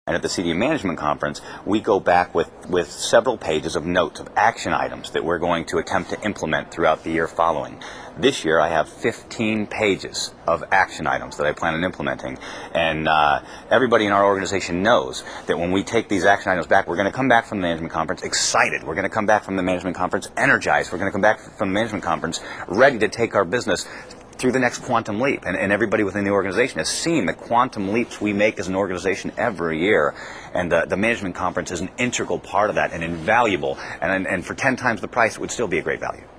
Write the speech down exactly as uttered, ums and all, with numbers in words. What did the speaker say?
And at the C D M Management Conference, we go back with, with several pages of notes of action items that we're going to attempt to implement throughout the year following. This year, I have fifteen pages of action items that I plan on implementing. And uh, everybody in our organization knows that when we take these action items back, we're going to come back from the Management Conference excited. We're going to come back from the Management Conference energized. We're going to come back from the Management Conference ready to take our business through the next quantum leap. And, and everybody within the organization has seen the quantum leaps we make as an organization every year. And the, the Management Conference is an integral part of that and invaluable. And, and for ten times the price, it would still be a great value.